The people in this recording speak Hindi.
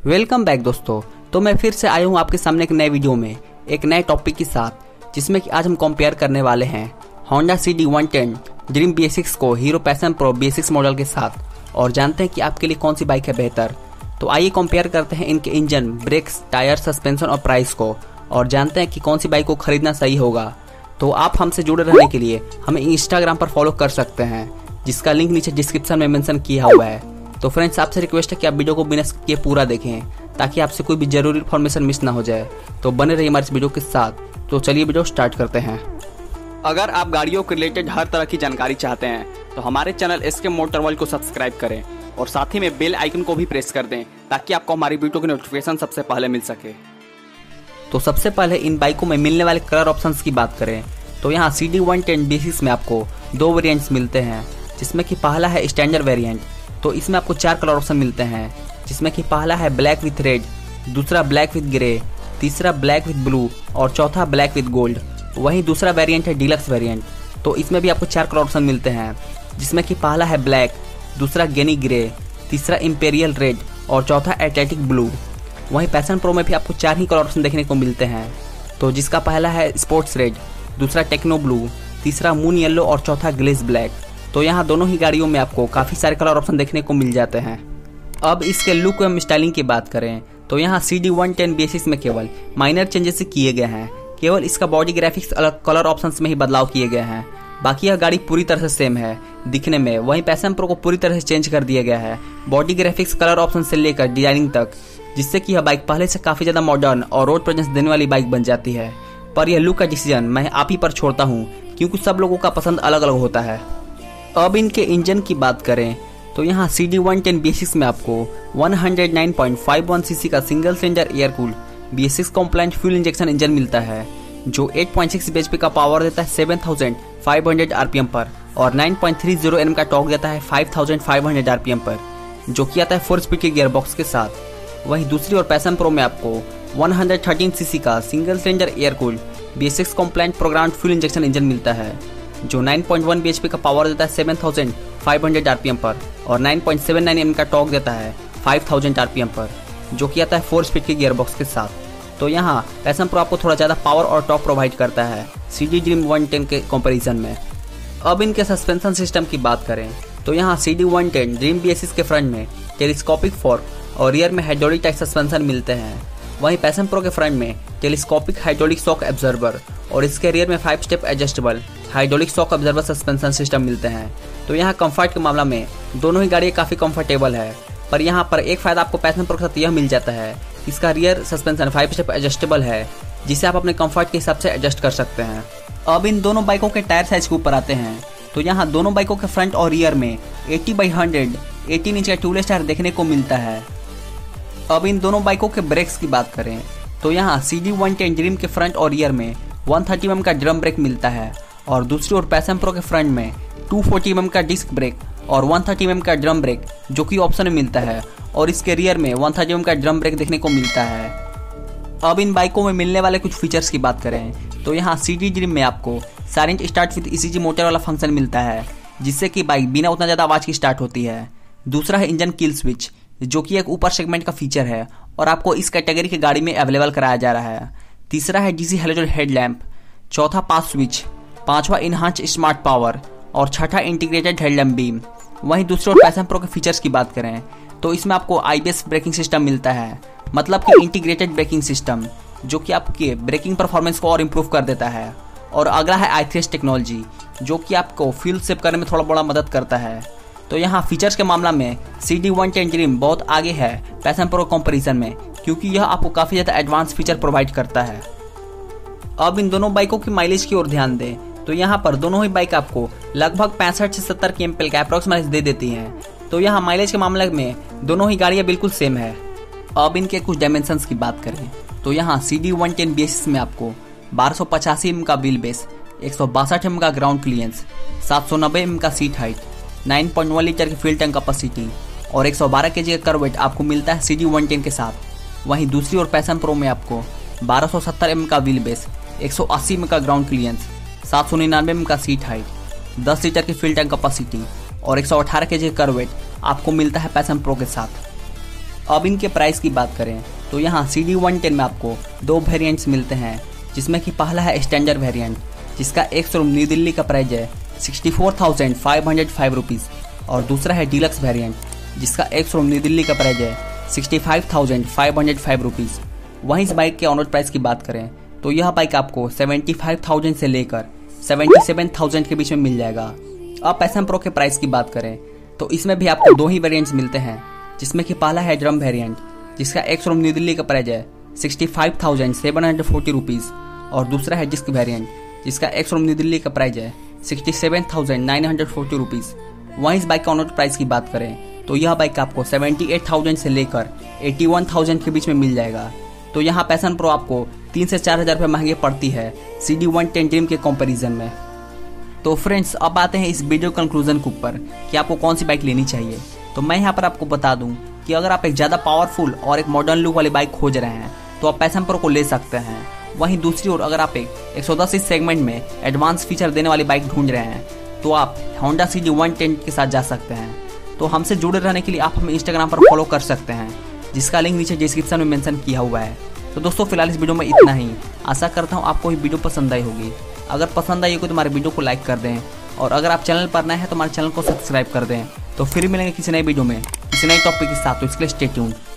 वेलकम बैक दोस्तों। तो मैं फिर से आया हूँ आपके सामने एक नए वीडियो में एक नए टॉपिक के साथ, जिसमें कि आज हम कंपेयर करने वाले हैं Honda CD110 ड्रीम BS6 को hero passion pro BS6 model के साथ और जानते हैं कि आपके लिए कौन सी बाइक है बेहतर। तो आइए कंपेयर करते हैं इनके इंजन, ब्रेक्स, टायर, सस्पेंशन और प्राइस को और जानते हैं कि कौन सी बाइक को खरीदना सही होगा। तो आप हमसे जुड़े रहने के लिए हमें इंस्टाग्राम पर फॉलो कर सकते हैं, जिसका लिंक नीचे डिस्क्रिप्शन में मेंशन किया हुआ है। तो फ्रेंड्स, आपसे रिक्वेस्ट है कि आप वीडियो को बिना स्किप किए पूरा देखें ताकि आपसे कोई भी जरूरी इन्फॉर्मेशन मिस ना हो जाए। तो बने रहिए हमारे इस वीडियो के साथ। तो चलिए वीडियो स्टार्ट करते हैं। अगर आप गाड़ियों के रिलेटेड हर तरह की जानकारी चाहते हैं तो हमारे चैनल एसके मोटर वर्ल्ड को सब्सक्राइब करें और साथ ही में बेल आइकन को भी प्रेस कर दें ताकि आपको हमारी वीडियो की नोटिफिकेशन सबसे पहले मिल सके। तो सबसे पहले इन बाइकों में मिलने वाले कलर ऑप्शंस की बात करें तो यहाँ CD110 BS6 में आपको दो वेरिएंट्स मिलते हैं, जिसमें कि पहला है स्टैंडर्ड वेरिएंट। तो इसमें आपको 4 कलर ऑप्शन मिलते हैं, जिसमें कि पहला है ब्लैक विथ रेड, दूसरा ब्लैक विथ ग्रे, तीसरा ब्लैक विथ ब्लू और चौथा ब्लैक विथ गोल्ड। वहीं दूसरा वेरिएंट है डीलक्स वेरिएंट। तो इसमें भी आपको 4 कलर ऑप्शन मिलते हैं, जिसमें कि पहला है ब्लैक, दूसरा गेनी ग्रे, तीसरा इंपेरियल रेड और चौथा एटलेटिक ब्लू। वहीं पैशन प्रो में भी आपको 4 ही कलर ऑप्शन देखने को मिलते हैं, तो जिसका पहला है स्पोर्ट्स रेड, दूसरा टेक्नो ब्लू, तीसरा मून येलो और चौथा ग्लेज ब्लैक। तो यहाँ दोनों ही गाड़ियों में आपको काफ़ी सारे कलर ऑप्शन देखने को मिल जाते हैं। अब इसके लुक एवं स्टाइलिंग की बात करें तो यहाँ CD110 BS6 में केवल माइनर चेंजेस किए गए हैं। केवल इसका बॉडी ग्राफिक्स अलग कलर ऑप्शंस में ही बदलाव किए गए हैं, बाकी यह गाड़ी पूरी तरह से सेम है दिखने में। वहीं पैशन प्रो को पूरी तरह से चेंज कर दिया गया है, बॉडी ग्राफिक्स, कलर ऑप्शन से लेकर डिजाइनिंग तक, जिससे कि यह बाइक पहले से काफ़ी ज़्यादा मॉडर्न और रोड प्रेजेंस देने वाली बाइक बन जाती है। पर यह लुक का डिसीजन मैं आप ही पर छोड़ता हूँ, क्योंकि सब लोगों का पसंद अलग अलग होता है। अब इनके इंजन की बात करें तो यहाँ CD110 BS6 में आपको 109.51 सीसी का single cylinder air cooled BS6 कॉम्प्लायंट fuel injection engine मिलता है, जो 8.6 bhp का पावर देता है 7500 RPM पर और 9.30 Nm का टॉर्क देता है 5500 RPM पर, जो कि आता है 4 स्पीड के गियरबॉक्स के साथ। वहीं दूसरी ओर पैशन प्रो में आपको 113 सीसी का single cylinder air cooled BS6 कॉम्प्लायंट programmed fuel injection engine मिलता है, जो 9.1 bhp का पावर देता है 7500 RPM पर और 9.79 Nm का टॉर्क देता है 5000 RPM पर, जो कि आता है 4 स्पीड के गियरबॉक्स के साथ। तो यहाँ पैशन प्रो आपको थोड़ा ज़्यादा पावर और टॉर्क प्रोवाइड करता है CD ड्रीम 110 के कंपैरिजन में। अब इनके सस्पेंशन सिस्टम की बात करें तो यहाँ CD110 ड्रीम BS6 के फ्रंट में टेलीस्कोपिक फोर्क और रियर में हाइड्रोलिक टाइप सस्पेंशन मिलते हैं। वहीं पैशन प्रो के फ्रंट में टेलीस्कोपिक हाइड्रोलिक शॉक एब्जॉर्बर और इसके रियर में 5 step adjustable hydraulic shock absorber suspension system मिलते हैं। तो यहाँ कंफर्ट के मामला में दोनों ही गाड़ियाँ काफ़ी कंफर्टेबल है, पर यहाँ पर एक फ़ायदा आपको पैशन प्रो के साथ यह मिल जाता है, इसका रियर सस्पेंशन 5 स्टेप एडजस्टेबल है, जिसे आप अपने कंफर्ट के हिसाब से एडजस्ट कर सकते हैं। अब इन दोनों बाइकों के टायर साइज के ऊपर आते हैं तो यहाँ दोनों बाइकों के फ्रंट और रियर में 80/100 18 इंच का ट्यूबलेस टायर देखने को मिलता है। अब इन दोनों बाइकों के ब्रेक्स की बात करें तो यहाँ CD110 ड्रीम के फ्रंट और रियर में 130 mm का ड्रम ब्रेक मिलता है और दूसरी ओर पैशन प्रो के फ्रंट में 240 mm का डिस्क ब्रेक और 130 mm का ड्रम ब्रेक, जो कि ऑप्शन में मिलता है, और इसके रियर में 130 mm का ड्रम ब्रेक देखने को मिलता है। अब इन बाइकों में मिलने वाले कुछ फीचर्स की बात करें तो यहाँ CD ड्रीम में आपको silent start with ECG motor वाला फंक्शन मिलता है, जिससे कि बाइक बिना उतना ज़्यादा आवाज़ की स्टार्ट होती है। दूसरा है इंजन किल स्विच, जो कि एक ऊपर सेगमेंट का फीचर है और आपको इस कैटेगरी की गाड़ी में अवेलेबल कराया जा रहा है। तीसरा है DC हेलोजन हेडलैम्प, चौथा पास स्विच, पांचवा इनहांस स्मार्ट पावर और छठा इंटीग्रेटेड हेडलैम्प बीम। वहीं दूसरे और पैशन प्रो के फीचर्स की बात करें तो इसमें आपको ABS ब्रेकिंग सिस्टम मिलता है, मतलब कि इंटीग्रेटेड ब्रेकिंग सिस्टम, जो कि आपके ब्रेकिंग परफॉर्मेंस को और इम्प्रूव कर देता है। और अगला है i3S टेक्नोलॉजी, जो कि आपको फ्यूल सेव करने में थोड़ा बड़ा मदद करता है। तो यहाँ फीचर्स के मामला में CD110 ड्रीम बहुत आगे है पैशन प्रो कंपैरिजन में, क्योंकि यह आपको काफ़ी ज़्यादा एडवांस फीचर प्रोवाइड करता है। अब इन दोनों बाइकों की माइलेज की ओर ध्यान दें तो यहाँ पर दोनों ही बाइक आपको लगभग 65 से 70 kmpl का अप्रॉक्स माइलेज दे देती हैं। तो यहाँ माइलेज के मामले में दोनों ही गाड़ियाँ बिल्कुल सेम है। अब इनके कुछ डायमेंशंस की बात करें तो यहाँ CD110 BS6 में आपको 1285 mm का व्हील बेस, 162 mm का ग्राउंड क्लियरेंस, 790 mm का सीट हाइट, 9.1 लीटर की फ्यूल टैंक कैपेसिटी और 112 kg का कर्व वेट आपको मिलता है CD110 के साथ। वहीं दूसरी ओर पैशन प्रो में आपको 1270 mm का व्हील बेस, 180 mm का ग्राउंड क्लियरेंस, 799 mm का सीट हाइट, 10 लीटर की फ्यूल टैंक कैपेसिटी और 118 kg का कर्व वेट आपको मिलता है पैशन प्रो के साथ। अब इनके प्राइस की बात करें तो यहाँ CD110 में आपको दो वेरिएंट्स मिलते हैं, जिसमें कि पहला है स्टैंडर्ड वेरिएंट जिसका एक शोरूम न्यू दिल्ली का प्राइस है 64,505 रुपीज़ और दूसरा है डीलक्स वेरिएंट जिसका एक शोरूम न्यू दिल्ली का प्राइस है 65,505 रुपीज़। वहीं इस बाइक के ऑन रोड प्राइस की बात करें तो यह बाइक आपको 75,000 से लेकर 77,000 के बीच में मिल जाएगा। अब पैशन प्रो के प्राइस की बात करें तो इसमें भी आपको दो ही वेरिएंट्स मिलते हैं, जिसमें कि पहला है ड्रम वेरिएंट जिसका एक शोरूम न्यू दिल्ली का प्राइस है 65,740 रुपीज़ और दूसरा है डिस्क वेरिएंट जिसका एक शोरूम न्यू दिल्ली का प्राइस है 67,940 रुपीज़। वहीं इस बाइक का ऑन रोड प्राइस की बात करें तो यह बाइक आपको 78,000 से लेकर 81,000 के बीच में मिल जाएगा। तो यहाँ पैशन प्रो आपको 3 से 4 हज़ार रुपये महंगे पड़ती है CD110 ड्रीम के कंपैरिजन में। तो फ्रेंड्स अब आते हैं इस वीडियो कंक्लूजन के ऊपर कि आपको कौन सी बाइक लेनी चाहिए। तो मैं यहाँ पर आपको बता दूं कि अगर आप एक ज़्यादा पावरफुल और एक मॉडर्न लुक वाली बाइक खोज रहे हैं तो आप पैशन प्रो को ले सकते हैं। वहीं दूसरी ओर अगर आप एक 110 सेगमेंट में एडवांस फीचर देने वाली बाइक ढूंढ रहे हैं तो आप होंडा CD110 के साथ जा सकते हैं। तो हमसे जुड़े रहने के लिए आप हमें इंस्टाग्राम पर फॉलो कर सकते हैं, जिसका लिंक नीचे डिस्क्रिप्शन में मेंशन किया हुआ है। तो दोस्तों फिलहाल इस वीडियो में इतना ही। आशा करता हूँ आपको ये वीडियो पसंद आई होगी। अगर पसंद आई होगी तो हमारे वीडियो को लाइक कर दें और अगर आप चैनल पर नए हैं तो हमारे चैनल को सब्सक्राइब कर दें। तो फिर मिलेंगे किसी नई वीडियो में किसी नए टॉपिक के साथ, तो इसके लिए स्टे ट्यून्ड।